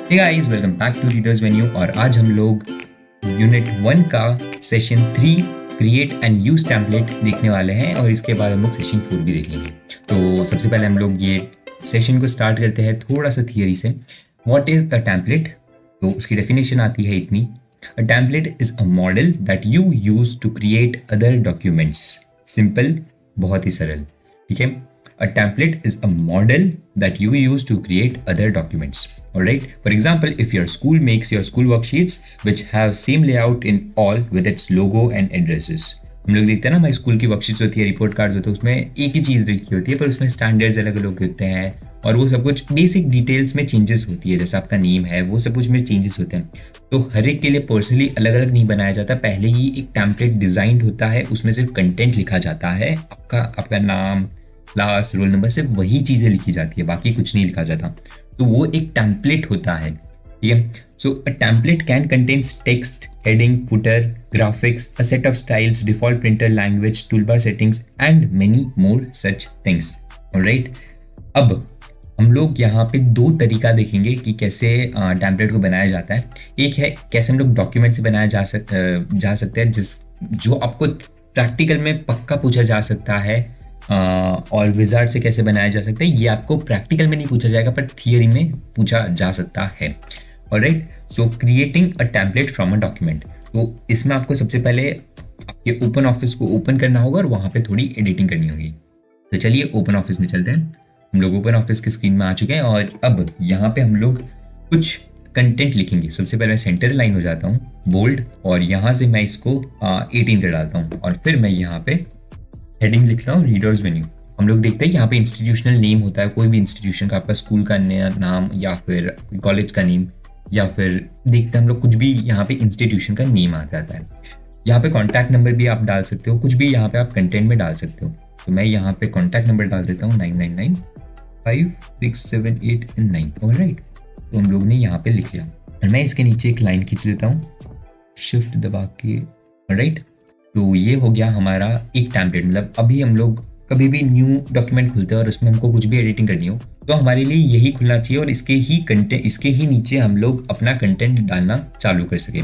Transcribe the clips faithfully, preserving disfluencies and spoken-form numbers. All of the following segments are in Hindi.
Hey guys, welcome back to readers menu. और आज हम लोग यूनिट वन का session three create and use template देखने वाले हैं और इसके बाद हम लोग सेशन फोर भी देख लेंगे। तो सबसे पहले हम लोग ये सेशन को स्टार्ट करते हैं थोड़ा सा थियरी से। What is a template? तो उसकी डेफिनेशन आती है इतनी: a template is a model that you use to create other documents. Simple, बहुत ही सरल, ठीक है। A template is a model that you use to create other documents. Alright. For example, if your school makes your school worksheets which have same layout in all with its logo and addresses. हम लोग देखते हैं ना, हमारी स्कूल की वर्कशीट्स होती है, रिपोर्ट कार्ड्स होते हैं, उसमें एक ही चीज़ लिखी होती है पर उसमें स्टैंडर्ड्स अलग अलग होते हैं और वो सब कुछ बेसिक डिटेल्स में चेंजेस होती है। जैसे आपका नेम है, वो सब कुछ में चेंजेस होते हैं। तो हर एक के लिए पर्सनली अलग अलग नहीं बनाया जाता, पहले ही एक टेम्पलेट डिजाइंड होता है, उसमें सिर्फ कंटेंट लिखा जाता है, आपका आपका नाम, क्लास, रोल नंबर, सिर्फ वही चीज़ें लिखी जाती है, बाकी कुछ नहीं लिखा जाता। तो वो एक टेम्पलेट होता है, ठीक है। So a template can contains text, heading, footer, graphics, a set of styles, default printer language, toolbar settings and many more such things. Alright, अब हम लोग यहाँ पे दो तरीका देखेंगे कि कैसे टेम्पलेट को बनाया जाता है। एक है कैसे हम लोग डॉक्यूमेंट से बनाया जा सक जा सकते हैं, जिस जो आपको प्रैक्टिकल में पक्का पूछा जा सकता है। Uh, और विजार्ड से कैसे बनाया जा सकता है, ये आपको प्रैक्टिकल में नहीं पूछा जाएगा पर थियरी में पूछा जा सकता है। Alright, so creating a template from a document. तो इसमें आपको सबसे पहले आपके ओपन ऑफिस को ओपन करना होगा और वहाँ पे थोड़ी एडिटिंग करनी होगी। तो चलिए ओपन ऑफिस में चलते हैं। हम लोग ओपन ऑफिस की स्क्रीन में आ चुके हैं और अब यहाँ पे हम लोग कुछ कंटेंट लिखेंगे। सबसे पहले मैं सेंटर लाइन हो जाता हूँ, बोल्ड, और यहाँ से मैं इसको एटीन कर डालता हूँ और फिर मैं यहाँ पे हेडिंग लिख रहा हूँ रीडर्स मेन्यू। हम लोग देखते हैं यहाँ पे इंस्टीट्यूशनल नेम होता है, कोई भी इंस्टीट्यूशन का, आपका स्कूल का नाम या फिर कॉलेज का नेम, या फिर देखते हैं हम लोग कुछ भी यहाँ पे इंस्टीट्यूशन का नेम आ जाता है। यहाँ पे कॉन्टैक्ट नंबर भी आप डाल सकते हो, कुछ भी यहाँ पे आप कंटेंट में डाल सकते हो। तो मैं यहाँ पे कॉन्टैक्ट नंबर डाल देता हूँ nine nine nine five six seven eight nine. Alright, तो हम लोग ने यहाँ पे लिख लिया और मैं इसके नीचे एक लाइन खींच देता हूँ शिफ्ट दबा के। ऑलराइट, तो ये हो गया हमारा एक टेम्पलेट। मतलब अभी हम लोग कभी भी न्यू डॉक्यूमेंट खुलते हैं और उसमें हमको कुछ भी एडिटिंग करनी हो तो हमारे लिए यही खुलना चाहिए और इसके ही कंटेंट इसके ही नीचे हम लोग अपना कंटेंट डालना चालू कर सकें।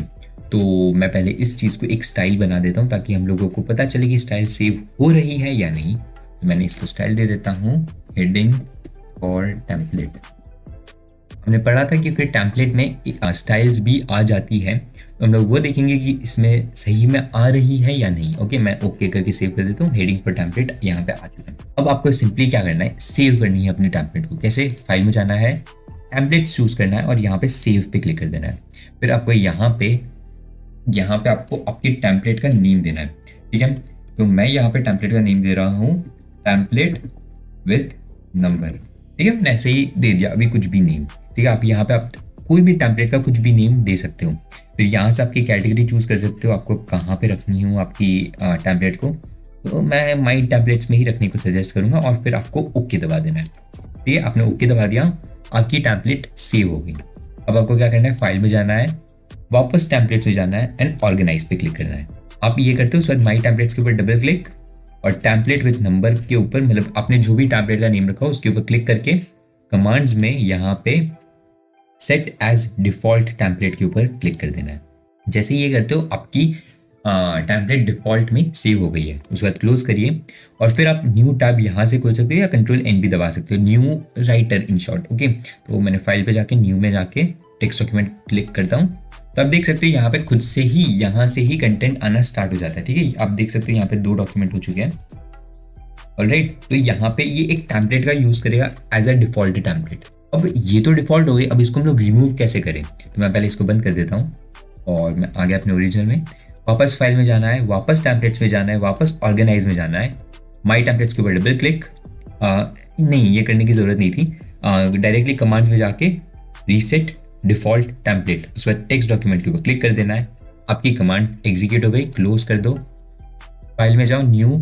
तो मैं पहले इस चीज़ को एक स्टाइल बना देता हूँ ताकि हम लोगों को पता चले कि स्टाइल सेव हो रही है या नहीं। तो मैंने इसको स्टाइल दे देता हूँ हेडिंग और टेम्पलेट। हमने पढ़ा था कि फिर टेम्पलेट में स्टाइल्स भी आ जाती है, तो हम लोग वो देखेंगे कि इसमें सही में आ रही है या नहीं। ओके, मैं ओके करके सेव कर देता हूँ। हेडिंग फॉर टेम्पलेट यहाँ पे आ चुका है। अब आपको सिंपली क्या करना है, सेव करनी है अपने टेम्पलेट को। कैसे? फाइल में जाना है, टेम्पलेट चूज करना है और यहाँ पे सेव पे क्लिक कर देना है। फिर आपको यहाँ पे यहाँ पे आपको आपके टेम्पलेट का नेम देना है, ठीक है। तो मैं यहाँ पे टेम्पलेट का नेम दे रहा हूँ टेम्पलेट विथ नंबर, ठीक है। मैंने ऐसे ही दे दिया, अभी कुछ भी नेम, ठीक है। आप यहाँ पे आप कोई भी टेम्पलेट का कुछ भी नेम दे सकते हो। फिर यहाँ से आपकी कैटेगरी चूज कर सकते हो, आपको कहाँ पे रखनी हो आपकी टेम्पलेट को। तो मैं माई टेम्पलेट्स में ही रखने को सजेस्ट करूँगा और फिर आपको ओके दबा देना है, ठीक है। आपने ओके दबा दिया, आपकी टेम्पलेट सेव हो गई। अब आपको क्या करना है, फाइल में जाना है, वापस टेम्पलेट्स में जाना है एंड ऑर्गेनाइज पे क्लिक करना है। आप ये करते हो, उसके बाद माई टेम्पलेट्स के ऊपर डबल क्लिक और टेम्पलेट विथ नंबर के ऊपर, मतलब आपने जो भी टेम्पलेट का नेम रखा हो उसके ऊपर क्लिक करके कमांड्स में यहाँ पे सेट एज डिफॉल्ट टेम्पलेट के ऊपर क्लिक कर देना है। जैसे ये करते हो आपकी टेम्पलेट डिफॉल्ट में सेव हो गई है। उसके बाद क्लोज करिए और फिर आप न्यू टैब यहाँ से खोल सकते हो या कंट्रोल एन भी दबा सकते हो, new writer in short. Okay, तो मैंने फाइल पे जाके न्यू में जाके टेक्स्ट डॉक्यूमेंट क्लिक करता हूँ। तो आप देख सकते हो यहाँ पे खुद से ही यहाँ से ही कंटेंट आना स्टार्ट हो जाता है, ठीक है। आप देख सकते हो यहाँ पे दो डॉक्यूमेंट हो चुके हैं। ऑलराइट, तो यहाँ पे ये एक टेम्पलेट का यूज करेगा एज अ डिफॉल्ट टेम्पलेट। अब ये तो डिफॉल्ट हो गई, अब इसको हम लोग रिमूव कैसे करें। तो मैं पहले इसको बंद कर देता हूँ और मैं आ गया अपने ओरिजिनल में। वापस फाइल में जाना है, वापस टेम्पलेट्स में जाना है, वापस ऑर्गेनाइज में जाना है, माई टेम्पलेट्स के ऊपर डबल क्लिक। नहीं, ये करने की जरूरत नहीं थी, डायरेक्टली कमांड्स में जाके रीसेट डिफॉल्ट टेम्पलेट, उस पर टेक्स्ट डॉक्यूमेंट के ऊपर क्लिक कर देना है। आपकी कमांड एग्जीक्यूट हो गई, क्लोज कर दो, फाइल में जाओ, न्यू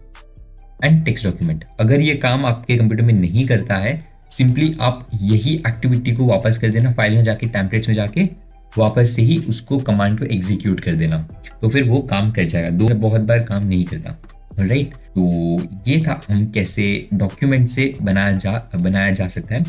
एंड टेक्स्ट डॉक्यूमेंट। अगर ये काम आपके कंप्यूटर में नहीं करता है, सिंपली आप यही एक्टिविटी को वापस कर देना, फाइल में जाके टेम्पलेट्स में जाके वापस से ही उसको कमांड को एग्जीक्यूट कर देना, तो फिर वो काम कर जाएगा। दो बहुत बार काम नहीं करता। राइट, तो ये था हम कैसे डॉक्यूमेंट से बनाया जा बनाया जा सकता है।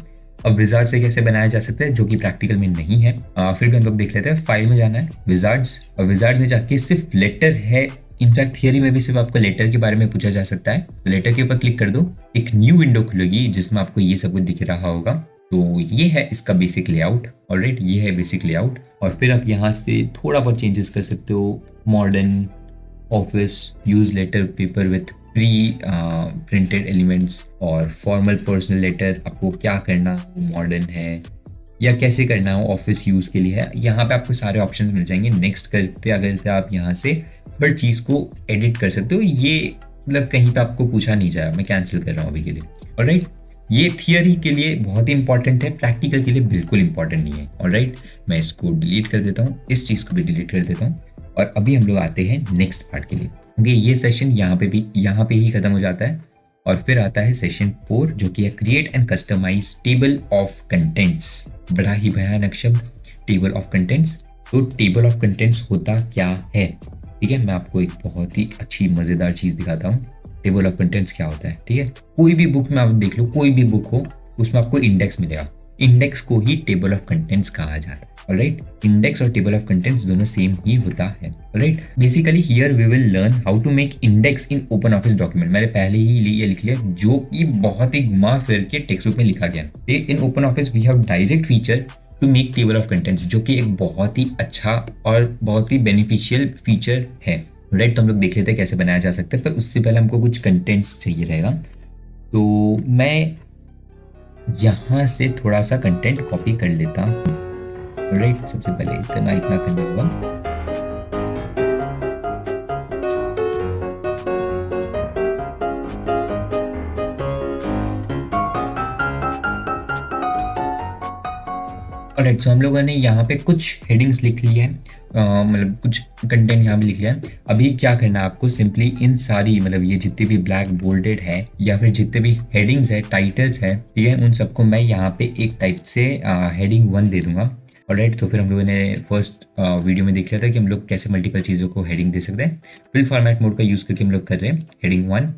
अब विजार्ड से कैसे बनाया जा सकता है, जो कि प्रैक्टिकल में नहीं है। आ, फिर भी हम लोग देख लेते हैं। फाइल में जाना है, विजार्ड्स, और विजार्ड्स में जाके सिर्फ लेटर है। इनफैक्ट थियरी में भी सिर्फ आपको लेटर के बारे में पूछा जा सकता है। तो लेटर के ऊपर क्लिक कर दो, एक न्यू विंडो खुलेगी जिसमें आपको ये सब कुछ दिख रहा होगा। तो ये है इसका बेसिक लेआउट। ऑलराइट, ये है बेसिक लेआउट। और फिर आप यहाँ से थोड़ा बहुत चेंजेस कर सकते हो। Modern office, use letter paper with pre printed elements, और फॉर्मल पर्सनल लेटर आपको क्या करना हो, मॉडर्न है या कैसे करना हो, ऑफिस यूज के लिए है। यहाँ पे आपको सारे ऑप्शन मिल जाएंगे। नेक्स्ट करते अगर आप यहाँ से हर चीज़ को एडिट कर सकते हो। ये मतलब कहीं पे आपको पूछा नहीं जाए, मैं कैंसिल कर रहा हूँ अभी के लिए। ऑलराइट, ये थियरी के लिए बहुत ही इंपॉर्टेंट है, प्रैक्टिकल के लिए बिल्कुल इंपॉर्टेंट नहीं है। ऑलराइट, मैं इसको डिलीट कर देता हूँ, इस चीज़ को भी डिलीट कर देता हूँ। और अभी हम लोग आते हैं नेक्स्ट पार्ट के लिए, क्योंकि ये सेशन यहाँ पे भी यहाँ पे ही खत्म हो जाता है। और फिर आता है सेशन फोर, जो कि है create and customise table of contents. बड़ा ही भयानक शब्द, टेबल ऑफ कंटेंट्स। तो टेबल ऑफ कंटेंट्स होता क्या है, ठीक है, मैं आपको एक बहुत ही अच्छी मजेदार चीज दिखाता हूँ। टेबल ऑफ कंटेंट्स क्या होता है, ठीक है। कोई भी बुक में आप देख लो, कोई भी बुक हो, उसमें आपको इंडेक्स मिलेगा। इंडेक्स को ही टेबल ऑफ कंटेंट्स कहा जाता है। ऑलराइट, इंडेक्स और टेबल ऑफ कंटेंट्स दोनों सेम ही होता है। Alright, basically here we will learn how to make index in open office document. मैंने पहले ही ये लिख लिया, जो कि बहुत ही घुमा फिर के टेक्स्ट बुक में लिखा गया है। In open office we have direct feature to make table of contents, जो कि एक बहुत ही अच्छा और बहुत ही बेनिफिशियल फीचर है। राइट, तो हम लोग देख लेते हैं कैसे बनाया जा सकता है, पर उससे पहले हमको कुछ कंटेंट्स चाहिए रहेगा। तो मैं यहाँ से थोड़ा सा कंटेंट कॉपी कर लेता हूँ। राइट, सबसे पहले इतना इतना करना होगा। ऑलराइट, सो हम लोगों ने यहाँ पे कुछ हेडिंग्स लिख ली है, मतलब कुछ कंटेंट यहाँ पे लिख लिया है। अभी क्या करना है आपको, सिंपली इन सारी मतलब ये जितने भी ब्लैक बोल्डेड है या फिर जितने भी हेडिंग्स है, टाइटल्स है, ठीक है, उन सबको मैं यहाँ पे एक टाइप से हेडिंग वन दे दूंगा। ऑलराइट, तो फिर हम लोगों ने फर्स्ट वीडियो में देख लिया था कि हम लोग कैसे मल्टीपल चीज़ों को हेडिंग दे सकते हैं। फिल फॉर्मेट मोड का यूज़ करके हम लोग कर रहे हैं हेडिंग वन।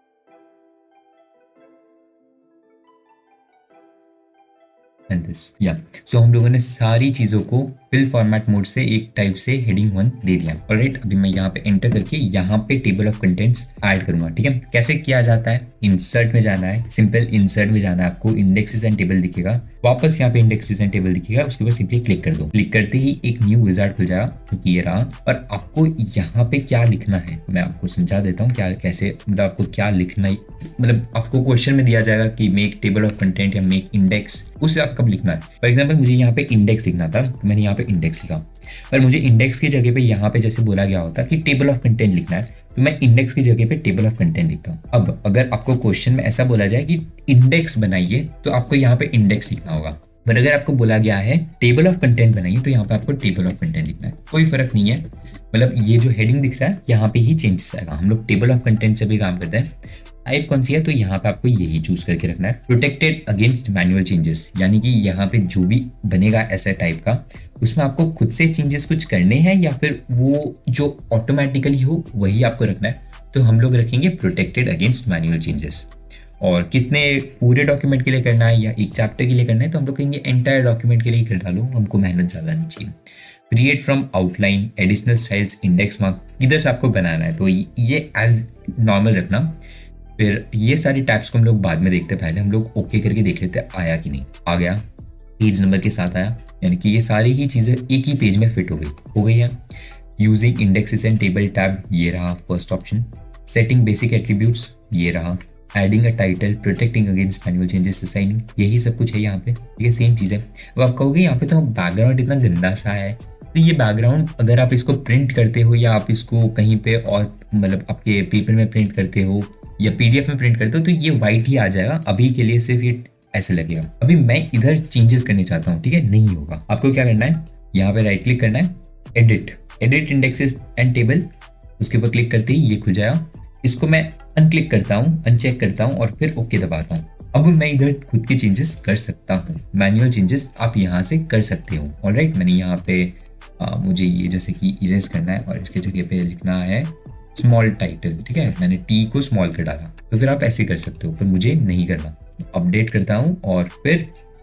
एंड दिस या सो हम लोगों ने सारी चीज़ों को फिल फॉर्मेट मोड से एक टाइप से हेडिंग वन दे दिया। ऑलराइट, अभी मैं यहाँ पे एंटर करके यहाँ पे टेबल ऑफ कंटेंट्स ऐड करूंगा। ठीक है, कैसे किया जाता है, इंसर्ट में जाना है, सिंपल इंसर्ट में जाना है, आपको इंडेक्सेस एंड टेबल दिखेगा, वापस यहाँ पे इंडेक्सेस एंड टेबल दिखेगा, उसके बाद सिंपली क्लिक कर दो। क्लिक करते ही एक न्यू विजार्ड खुल जाएगा, जो कि ये रहा। और आपको यहाँ पे क्या लिखना है मैं आपको समझा देता हूँ, क्या कैसे मतलब आपको क्या लिखना है। मतलब आपको क्वेश्चन में दिया जाएगा कि मेक टेबल ऑफ कंटेंट या मेक इंडेक्स, उससे आप कब लिखना है। फॉर एग्जाम्पल मुझे यहाँ पे इंडेक्स लिखना था, तो मैंने यहाँ पे इंडेक्स लिखा, पर मुझे इंडेक्स की जगह पे यहाँ पे जैसे बोला गया होता कि टेबल ऑफ कंटेंट लिखना है, तो मैं इंडेक्स की जगह पे टेबल ऑफ कंटेंट लिखता हूँ। अब अगर आपको क्वेश्चन में ऐसा बोला जाए कि इंडेक्स बनाइए, तो आपको यहाँ पे इंडेक्स लिखना होगा। पर अगर आपको बोला गया है टेबल ऑफ कंटेंट बनाइए, तो यहाँ पे आपको टेबल ऑफ कंटेंट लिखना है। कोई फर्क नहीं है, मतलब ये जो हेडिंग दिख रहा है यहाँ पे ही चेंजेस आएगा। हम लोग टेबल ऑफ कंटेंट से भी काम करते हैं। टाइप कौन सी है, तो यहाँ पे आपको यही चूज करके रखना है, प्रोटेक्टेड अगेंस्ट मैनुअल चेंजेस, यानी कि यहाँ पे जो भी बनेगा ऐसा टाइप का, उसमें आपको खुद से चेंजेस कुछ करने हैं या फिर वो जो ऑटोमेटिकली हो वही आपको रखना है। तो हम लोग रखेंगे प्रोटेक्टेड अगेंस्ट मैनुअल चेंजेस। और कितने पूरे डॉक्यूमेंट के लिए करना है या एक चैप्टर के लिए करना है, तो हम लोग कहेंगे एंटायर डॉक्यूमेंट के लिए कर डालो, हमको मेहनत ज़्यादा नहीं चाहिए। Create from outline, additional styles, index mark, इधर से आपको बनाना है, तो ये एज नॉर्मल रखना। फिर ये सारी टैब्स को हम लोग बाद में देखते हैं, पहले हम लोग ओके करके देख लेते हैं आया कि नहीं। आ गया, पेज नंबर के साथ आया, यानी कि ये सारी ही चीज़ें एक ही पेज में फिट हो गई हो गई है। Using indexes and table tab, ये रहा first option. Setting basic attributes, ये रहा। Adding a title, protecting against manual changes, assigning, यही सब कुछ है यहाँ पे। ये सेम चीज़ है। अब आप कहोगे यहाँ पे तो बैकग्राउंड इतना गंदा सा है, तो ये बैकग्राउंड अगर आप इसको प्रिंट करते हो या आप इसको कहीं पे और मतलब आपके पेपर में प्रिंट करते हो या पीडीएफ में प्रिंट करते हो, तो ये वाइट ही आ जाएगा। अभी के लिए सिर्फ ये ऐसे लगेगा। अभी मैं इधर चेंजेस करने चाहता हूँ, ठीक है, नहीं होगा। आपको क्या करना है, यहाँ पे राइट क्लिक करना है, edit, edit indexes and table, उसके ऊपर क्लिक करते ही ये खुल जाएगा। इसको मैं अनक्लिक करता हूँ, अनचेक करता हूँ और फिर ओके दबाता हूँ। अब मैं इधर खुद के चेंजेस कर सकता हूँ, मैनुअल चेंजेस आप यहाँ से कर सकते हो। ऑलराइट, मैंने यहाँ पे आ, मुझे ये जैसे कि इरेज करना है और इसके जगह पे लिखना है स्मॉल टाइटल, ठीक है, मैंने टी को स्मॉल कर डाला, तो फिर आप ऐसे कर सकते हो, पर मुझे नहीं करना। अपडेट करता हूँ और फिर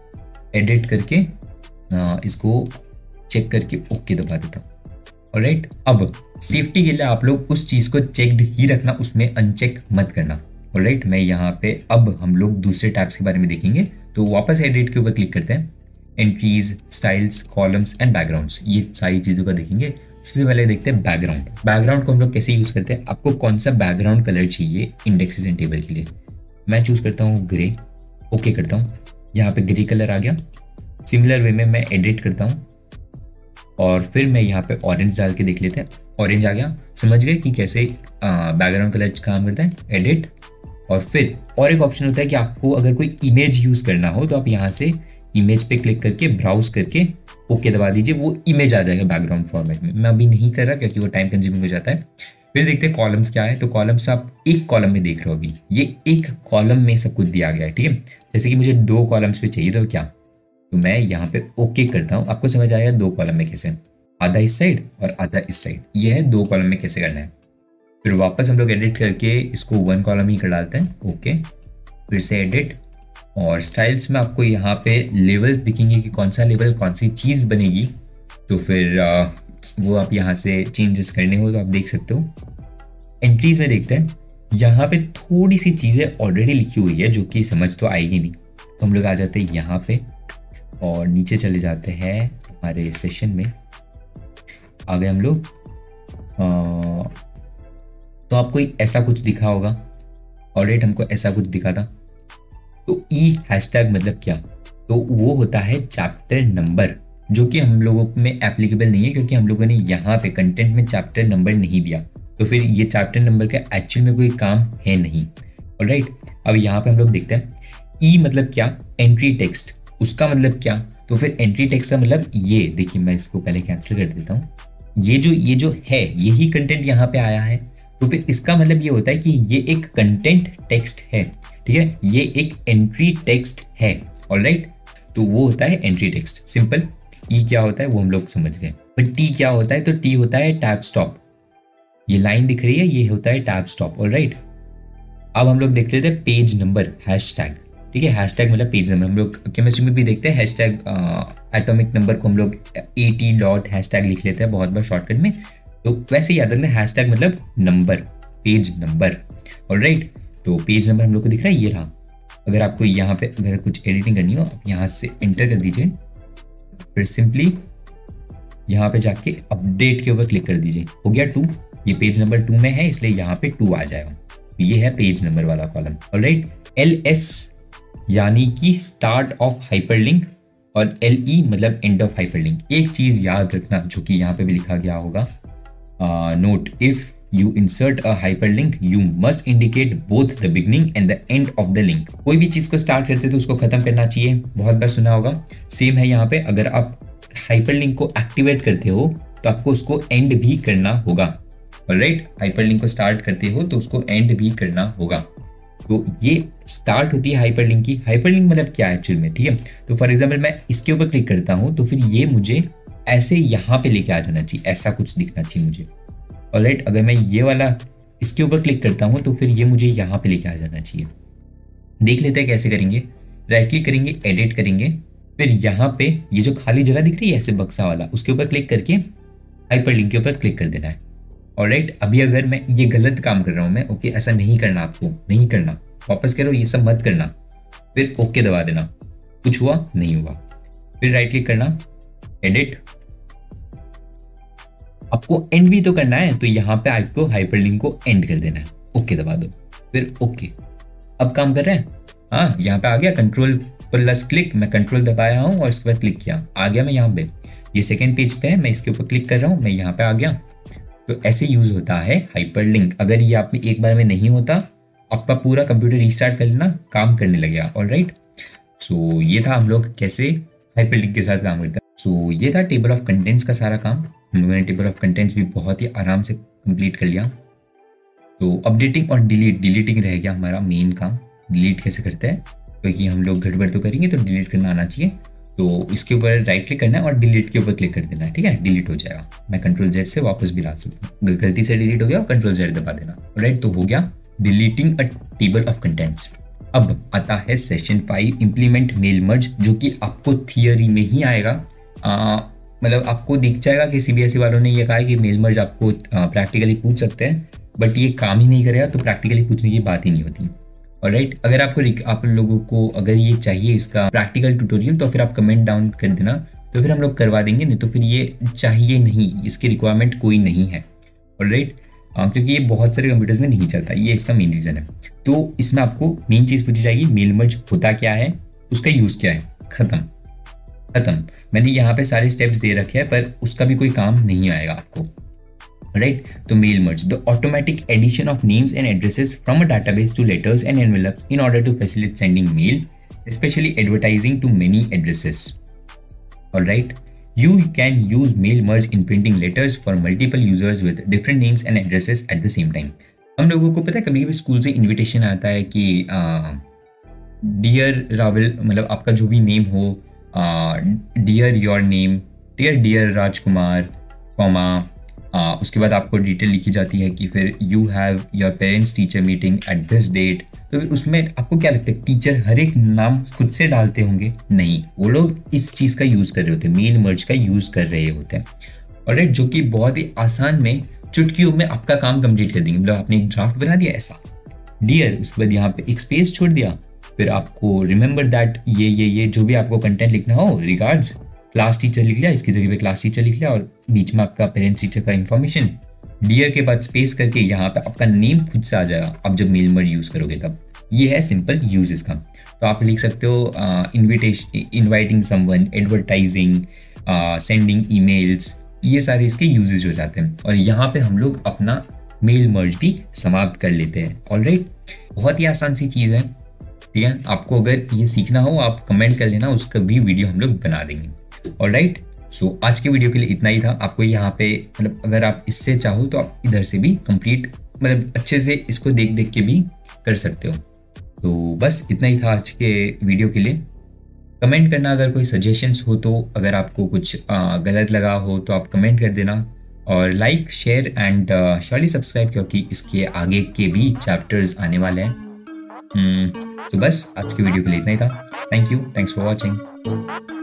एडिट करके आ, इसको चेक करके ओके दबा देता हूँ। ऑलराइट, अब सेफ्टी के लिए आप लोग उस चीज़ को चेक्ड ही रखना, उसमें अनचेक मत करना। ऑलराइट, मैं यहाँ पे अब हम लोग दूसरे टैब्स के बारे में देखेंगे। तो वापस एडिट के ऊपर क्लिक करते हैं, entries, styles, columns and backgrounds, ये सारी चीज़ों का देखेंगे। सबसे पहले देखते हैं बैकग्राउंड। बैकग्राउंड को हम लोग कैसे यूज़ करते हैं, आपको कौन सा बैकग्राउंड कलर चाहिए इंडेक्सेस एंड टेबल के लिए। मैं चूज़ करता हूँ ग्रे, ओके करता हूँ, यहाँ पे ग्रे कलर आ गया। सिमिलर वे में मैं एडिट करता हूँ और फिर मैं यहाँ पे ऑरेंज डाल के देख लेते हैं, ऑरेंज आ गया। समझ गए कि कैसे बैकग्राउंड कलर काम करता है, एडिट। और फिर और एक ऑप्शन होता है कि आपको अगर कोई इमेज यूज़ करना हो तो आप यहाँ से इमेज पे क्लिक करके ब्राउज करके ओके दबा दीजिए, वो इमेज आ जाएगा बैकग्राउंड फॉर्मेट में। मैं अभी नहीं कर रहा क्योंकि वो टाइम कंज्यूमिंग हो जाता है। फिर देखते हैं कॉलम्स क्या है। तो कॉलम्स आप एक कॉलम में देख रहे हो, अभी ये एक कॉलम में सब कुछ दिया गया है, ठीक है। जैसे कि मुझे दो कॉलम्स पे चाहिए, तो क्या, तो मैं यहाँ पे ओके करता हूँ। आपको समझ आया दो कॉलम में कैसे, आधा इस साइड और आधा इस साइड, ये है दो कॉलम में कैसे करना है। फिर वापस हम लोग एडिट करके इसको वन कॉलम ही कर डालते हैं, ओके। फिर से एडिट, और स्टाइल्स में आपको यहाँ पे लेवल्स दिखेंगे कि कौन सा लेवल कौन सी चीज़ बनेगी। तो फिर आ, वो आप यहाँ से चेंजेस करने हो तो आप देख सकते हो। एंट्रीज में देखते हैं, यहाँ पे थोड़ी सी चीज़ें ऑलरेडी लिखी हुई है जो कि समझ तो आएगी नहीं। तो हम लोग आ जाते हैं यहाँ पे और नीचे चले जाते हैं हमारे सेशन में, आ गए हम लोग। तो आपको ऐसा कुछ दिखा होगा, ऑलरेडी हमको ऐसा कुछ दिखा था। तो ई हैशटैग मतलब क्या, तो वो होता है चैप्टर नंबर, जो कि हम लोगों में एप्लीकेबल नहीं है क्योंकि हम लोगों ने यहाँ पे कंटेंट में चैप्टर नंबर नहीं दिया। तो फिर ये चैप्टर नंबर का एक्चुअल में कोई काम है नहीं। ऑलराइट, अब यहाँ पे हम लोग देखते हैं ई मतलब क्या, एंट्री टेक्स्ट, उसका मतलब क्या। तो फिर एंट्री टेक्स्ट का मतलब ये देखिए, मैं इसको पहले कैंसिल कर देता हूँ। ये जो ये जो है यही कंटेंट यहाँ पे आया है, तो फिर इसका मतलब ये होता है कि ये एक कंटेंट टेक्स्ट है, ठीक है, ये एक एंट्री टेक्स्ट है। ऑलराइट, तो वो होता है एंट्री टेक्स्ट, सिंपल। ई क्या होता है वो हम लोग समझ गए। पर टी क्या होता है, तो टी होता है टैब स्टॉप। ये लाइन दिख रही है, ये होता है टैब स्टॉप। ऑलराइट, अब हम लोग देख लेते हैं पेज नंबर, हैशटैग, ठीक है। हैशटैग मतलब पेज नंबर। हम लोग केमिस्ट्री में भी देखते हैं हैशटैग, एटॉमिक नंबर को हम लोग एटी डॉट हैशटैग लिख लेते हैं बहुत बार शॉर्टकट में। तो वैसे याद रखना, हैशटैग मतलब नंबर, पेज नंबर। ऑलराइट, तो पेज नंबर हम लोग को दिख रहा है, ये रहा। अगर आपको यहाँ पे अगर कुछ एडिटिंग करनी हो, आप यहाँ से एंटर कर दीजिए, फिर सिंपली यहाँ पे जाके अपडेट के ऊपर क्लिक कर दीजिए, हो गया टू। ये पेज नंबर टू में है इसलिए यहाँ पे टू आ जाएगा। ये है पेज नंबर वाला कॉलम। ऑलराइट, एल एस यानी कि स्टार्ट ऑफ हाइपरलिंक और एल ई मतलब एंड ऑफ हाइपरलिंक। एक चीज याद रखना जो कि यहाँ पे भी लिखा गया होगा, note, if you insert a hyperlink you must indicate both the beginning and the end of the link। कोई भी चीज को स्टार्ट करते तो उसको खत्म करना चाहिए, बहुत बार सुना होगा। सेम है यहाँ पे, अगर आप हाइपरलिंक को एक्टिवेट करते हो तो आपको उसको एंड भी करना होगा। ऑलराइट, हाइपरलिंक को स्टार्ट करते हो तो उसको एंड भी करना होगा। तो ये स्टार्ट होती है हाइपरलिंक की। हाइपरलिंक मतलब क्या है एक्चुअल में, ठीक है। तो फॉर एग्जाम्पल मैं इसके ऊपर क्लिक करता हूँ तो फिर ये मुझे ऐसे यहाँ पे लेके आ जाना चाहिए, ऐसा कुछ दिखना चाहिए मुझे। ऑलराइट, अगर मैं ये वाला इसके ऊपर क्लिक करता हूं तो फिर ये मुझे यहाँ पे लेके आ जाना चाहिए। देख लेते हैं कैसे करेंगे। राइट क्लिक करेंगे, एडिट करेंगे, फिर यहाँ पे ये जो खाली जगह दिख रही है ऐसे बक्सा वाला, उसके ऊपर क्लिक करके हाइपरलिंक के ऊपर क्लिक कर देना है। ऑलराइट, अभी अगर मैं ये गलत काम कर रहा हूँ मैं, ओके, ऐसा नहीं करना, आपको नहीं करना, वापस करो, ये सब मत करना। फिर ओके दबा देना, कुछ हुआ नहीं हुआ। फिर राइट क्लिक करना, एडिट, आपको एंड भी तो करना है तो यहाँ पे आपको हाइपरलिंक को एंड कर देना है, ओके दबा दो, फिर ओके। अब काम कर रहा है, हाँ, यहाँ पे आ गया, कंट्रोल प्लस क्लिक, मैं कंट्रोल दबाया हूँ और इसके बाद क्लिक किया, आ गया मैं यहाँ पे। ये सेकंड पेज पे है, मैं इसके ऊपर क्लिक कर रहा हूँ, मैं यहाँ पे आ गया। तो ऐसे यूज होता है हाइपरलिंक। अगर ये आप में एक बार में नहीं होता, आपका पूरा कंप्यूटर रिस्टार्ट कर लेना, काम करने लगेगा। ऑलराइट, सो ये था हम लोग कैसे हाइपरलिंक के साथ काम करते हैं। सो so, ये था टेबल ऑफ कंटेंट्स का सारा काम। हम लोगों ने टेबल ऑफ कंटेंट्स भी बहुत ही आराम से कंप्लीट कर लिया। तो अपडेटिंग और डिलीट, डिलीटिंग रह गया हमारा मेन काम। डिलीट कैसे करते हैं, क्योंकि तो हम लोग गड़बड़ तो करेंगे तो डिलीट करना आना चाहिए। तो इसके ऊपर राइट क्लिक करना है और डिलीट के ऊपर क्लिक कर देना है, ठीक है, डिलीट हो जाएगा। मैं कंट्रोल जेड से वापस भी ला सकता हूँ, गलती से डिलीट हो गया और कंट्रोल जेड दबा देना। राइट, तो हो गया deleting a table of contents. अब आता है session five, implement mail merge, जो कि आपको थियरी में ही आएगा। मतलब आपको दिख जाएगा कि सीबीएसई वालों ने ये कहा है कि मेल मर्ज आपको प्रैक्टिकली पूछ सकते हैं, बट ये काम ही नहीं करेगा तो प्रैक्टिकली पूछने की बात ही नहीं होती। ऑलराइट, अगर आपको आप लोगों को अगर ये चाहिए इसका प्रैक्टिकल ट्यूटोरियल तो फिर आप कमेंट डाउन कर देना, तो फिर हम लोग करवा देंगे, नहीं तो फिर ये चाहिए नहीं, इसकी रिक्वायरमेंट कोई नहीं है। ऑलराइट, क्योंकि ये बहुत सारे कंप्यूटर्स में नहीं चलता, ये इसका मेन रीज़न है। तो इसमें आपको मेन चीज़ पूछी जाएगी मेल मर्ज होता क्या है, उसका यूज़ क्या है, खत्म खत्म। मैंने यहाँ पे सारे स्टेप्स दे रखे हैं पर उसका भी कोई काम नहीं आएगा आपको। राइट, तो mail merge, the automatic addition of names and addresses from a database to letters and envelopes in order to facilitate sending mail, especially advertising to many addresses. All right, you can use mail merge in printing letters for multiple users with different names and addresses at the same time. हम लोगों को पता है कभी कभी स्कूल से इनविटेशन आता है कि डियर रावल, मतलब आपका जो भी नेम हो, dear your name, dear dear Rajkumar, comma, उसके बाद आपको डिटेल लिखी जाती है कि फिर you have your parents teacher meeting at this date. तो उसमें आपको क्या लगता है टीचर हर एक नाम खुद से डालते होंगे? नहीं, वो लोग इस चीज़ का यूज़ कर रहे होते हैं, मेल मर्ज का यूज़ कर रहे होते हैं। और जो कि बहुत ही आसान में चुटकियों में आपका काम कंप्लीट कर देंगे। मतलब आपने एक ड्राफ्ट बना दिया ऐसा डियर, उसके बाद यहाँ पे एक स्पेस छोड़ दिया, फिर आपको रिमेंबर दैट ये ये ये जो भी आपको कंटेंट लिखना हो, रिगार्ड्स क्लास टीचर लिख लिया, इसकी जगह पे क्लास टीचर लिख लिया, और बीच में आपका पेरेंट्स टीचर का इन्फॉर्मेशन, डियर के बाद स्पेस करके यहाँ पे आपका नेम खुद से आ जाएगा आप जब मेल मर्ज यूज़ करोगे तब। ये है सिंपल यूज इसका। तो आप लिख सकते हो invitation, inviting someone, advertising, sending emails, ये सारे इसके यूजेज हो जाते हैं। और यहाँ पे हम लोग अपना मेल मर्ज भी समाप्त कर लेते हैं। ऑलराइट, बहुत ही आसान सी चीज़ है, ठीक है। आपको अगर ये सीखना हो आप कमेंट कर लेना, उसका भी वीडियो हम लोग बना देंगे। ऑलराइट, सो आज के वीडियो के लिए इतना ही था। आपको यहाँ पे मतलब अगर आप इससे चाहो तो आप इधर से भी कंप्लीट मतलब अच्छे से इसको देख देख के भी कर सकते हो। तो बस इतना ही था आज के वीडियो के लिए। कमेंट करना अगर कोई सजेशंस हो तो, अगर आपको कुछ आ, गलत लगा हो तो आप कमेंट कर देना, और like share and surely subscribe, क्योंकि इसके आगे के भी चैप्टर्स आने वाले हैं। तो बस आज के वीडियो के लिए इतना ही था। Thank you, thanks for watching.